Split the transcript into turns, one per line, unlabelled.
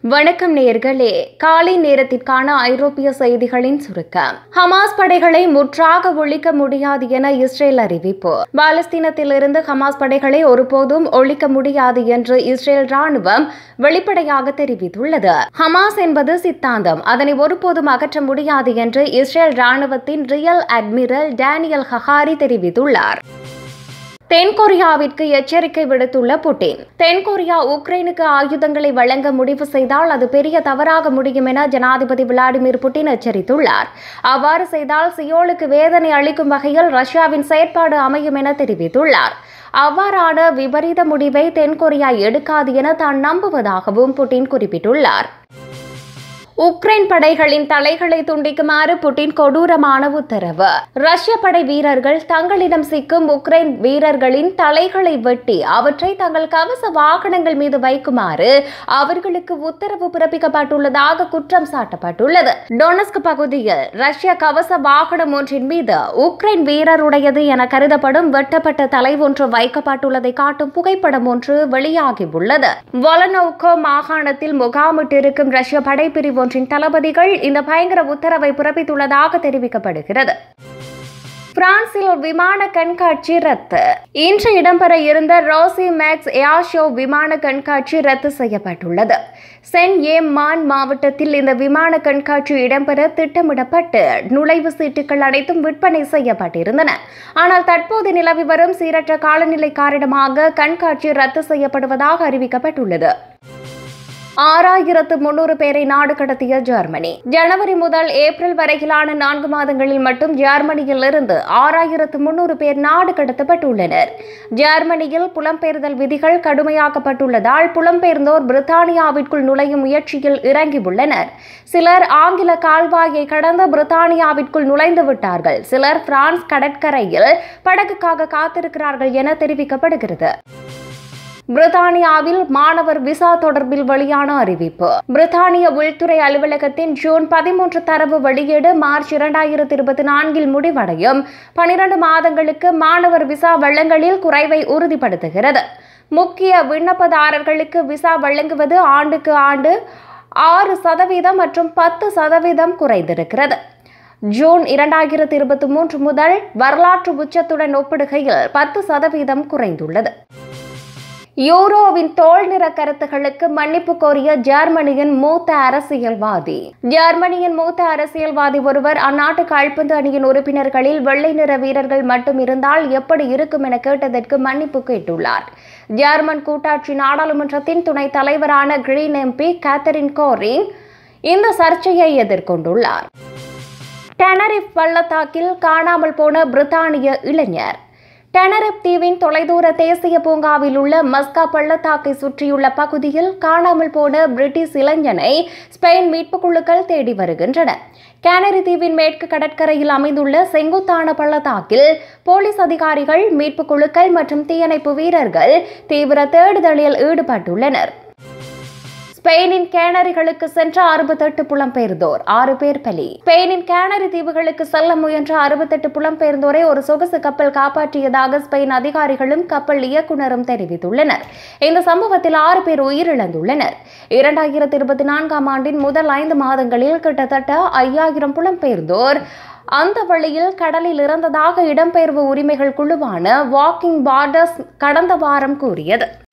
வணக்கம் நேயர்களே, காலை நேரத்திற்கான ஐரோப்பிய செய்திகளின் சுருக்கம். ஹமாஸ் படைகளை முற்றாக ஒழிக்க முடியாது என இஸ்ரேல் அறிவிப்பு. பாலஸ்தீனத்திலிருந்து ஹமாஸ் படைகளை ஒருபோதும் ஒழிக்க முடியாது என்று இஸ்ரேல் ராணுவம் வெளிப்படையாக தெரிவித்துள்ளது. ஹமாஸ் என்பது சித்தாந்தம், அதனை ஒருபோதும் அகற்ற முடியாது என்று இஸ்ரேல் ராணுவத்தின் ரியல் அட்மிரல் டேனியல் ஹகாரி தெரிவித்துள்ளார். தென்கொரியாவிற்கு எச்சரிக்கை விடுத்துள்ள புட்டின். தென்கொரியா உக்ரைனுக்கு ஆயுதங்களை வழங்க முடிவு செய்தால் அது பெரிய தவறாக முடியும் என ஜனாதிபதி விளாடிமிர் புட்டின் எச்சரித்துள்ளார். அவ்வாறு செய்தால் சியோலுக்கு வேதனை அளிக்கும் வகையில் ரஷ்யாவின் செயற்பாடு அமையும் என தெரிவித்துள்ளார். அவ்வாறான விபரீத முடிவை தென்கொரியா எடுக்காது என தான் நம்புவதாகவும் புட்டின் குறிப்பிட்டுள்ளார். உக்ரைன் படைகளின் தலைகளை துண்டிக்குமாறு புட்டின் கொடூரமான உத்தரவு. ரஷ்ய படை வீரர்கள் தங்களிடம் சிக்கும் உக்ரைன் வீரர்களின் தலைகளை வெட்டி அவற்றை தங்கள் கவச வாகனங்கள் மீது வைக்குமாறு அவர்களுக்கு உத்தரவு பிறப்பிக்கப்பட்டுள்ளதாக குற்றம் சாட்டப்பட்டுள்ளது. டொனஸ்க் பகுதியில் ரஷ்ய கவச வாகனம் ஒன்றின் மீது உக்ரைன் வீரருடையது என கருதப்படும் வெட்டப்பட்ட தலை ஒன்று வைக்கப்பட்டுள்ளதை காட்டும் புகைப்படம் ஒன்று வெளியாகியுள்ளது. வொலனோவ்கோ மாகாணத்தில் முகாமிட்டிருக்கும் ரஷ்ய படைப்பிரிவு ஒன்றின் தளபதிகள் இந்த பயங்கர உத்தரவை பிறப்பித்துள்ளதாக தெரிவிக்கப்படுகிறது. பிரான்சில் விமான கண்காட்சி ரத்து. இன்று இடம்பெற இருந்த ரோசி மேக்ஸ் ஏர் ஷோ விமான கண்காட்சி ரத்து செய்யப்பட்டுள்ளது. சென் ஏமான் மாவட்டத்தில் இந்த விமான கண்காட்சி இடம்பெற திட்டமிடப்பட்டு நுழைவு சீட்டுகள் அனைத்தும் விற்பனை செய்யப்பட்டிருந்தன. ஆனால் தற்போது நிலவி வரும் சீரற்ற காலநிலை காரணமாக கண்காட்சி ரத்து செய்யப்படுவதாக அறிவிக்கப்பட்டுள்ளது. 6300 பேரை நாடு கடத்திய ஜெர்மனி. ஜனவரி முதல் ஏப்ரல் வரையிலான 4 மாதங்களில் மட்டும் ஜெர்மனியில் இருந்து 6300 பேர் நாடு கடத்தப்பட்டுள்ளனர். ஜெர்மனியில் புலம்பெயர்தல் விதிகள் கடுமையாக்கப்பட்டுள்ளதால் புலம்பெயர்ந்தோர் பிரித்தானியாவிற்குள் நுழையும் முயற்சியில் இறங்கியுள்ளனர். சிலர் ஆங்கில கால்வாயை கடந்து பிரித்தானியாவிற்குள் நுழைந்து விட்டார்கள். சிலர் பிரான்ஸ் கடற்கரையில் படகுக்காக காத்திருக்கிறார்கள் என தெரிவிக்கப்படுகிறது. பிரித்தானியாவில் மாணவர் விசா தொடர்பில் வெளியான அறிவிப்பு. பிரித்தானிய உள்துறை அலுவலகத்தின் ஜூன் 13 தரவு வெளியீடு மார்ச் 2024 முடிவடையும் 12 மாதங்களுக்கு மாணவர் விசா வழங்கலில் குறைவை உறுதிப்படுத்துகிறது. முக்கிய விண்ணப்பதாரர்களுக்கு விசா வழங்குவது ஆண்டுக்கு ஆண்டு 6% மற்றும் 10% குறைந்திருக்கிறது. ஜூன் 2023 முதல் வரலாற்று உச்சத்துடன் ஒப்பிடுகையில் 10% குறைந்துள்ளது. யூரோவின் தோல் நிற கருத்துகளுக்கு மன்னிப்பு கோரிய ஜெர்மனியின் மூத்த அரசியல்வாதி. ஜெர்மனியின் மூத்த அரசியல்வாதி ஒருவர் அந்நாட்டு கால்பந்து அணியின் உறுப்பினர்களில் வெள்ளை நிற வீரர்கள் மட்டும் இருந்தால் எப்படி இருக்கும் என கேட்டதற்கு மன்னிப்பு கேட்டுள்ளார். ஜெர்மன் கூட்டாட்சி நாடாளுமன்றத்தின் துணைத் தலைவரான கிரீன் எம்பி கேத்தரின் கோரிங் இந்த சர்ச்சையை எதிர்கொண்டுள்ளார். டெனரிஃப் பள்ளத்தாக்கில் காணாமல் போன பிரித்தானிய இளைஞர். டெனரிஃப் தீவின் தொலைதூர தேசிய பூங்காவில் உள்ள மஸ்கா பள்ளத்தாக்கை சுற்றியுள்ள பகுதியில் காணாமல் போன பிரிட்டிஷ் இளைஞனை ஸ்பெயின் மீட்புக் குழுக்கள் தேடி வருகின்றன. கேனரி தீவின் மேற்கு கடற்கரையில் அமைந்துள்ள செங்குத்தான பள்ளத்தாக்கில் போலீஸ் அதிகாரிகள், மீட்புக் குழுக்கள் மற்றும் தீயணைப்பு வீரர்கள் தீவிர தேடுதலில் ஈடுபட்டுள்ளனர். ஸ்பெயினின் கேனரிகளுக்கு சென்ற 68 புலம்பெயர்ந்தோர், 6 பேர் பலி. ஸ்பெயினின் கேனரி தீவுகளுக்கு செல்ல முயன்ற 68 புலம்பெயர்ந்தோரை ஒரு சொகுசு கப்பல் காப்பாற்றியதாக ஸ்பெயின் அதிகாரிகளும் கப்பல் இயக்குநரும் தெரிவித்துள்ளனர். இந்த சம்பவத்தில் 6 பேர் உயிரிழந்துள்ளனர். 2024 ஆண்டின் முதல் 5 மாதங்களில் கிட்டத்தட்ட 5000 புலம்பெயர்ந்தோர் அந்த வழியில் கடலில் இறந்ததாக இடம்பெயர்வு உரிமைகள் குழுவான வாக்கிங் பார்டர்ஸ் கடந்த வாரம் கூறியது.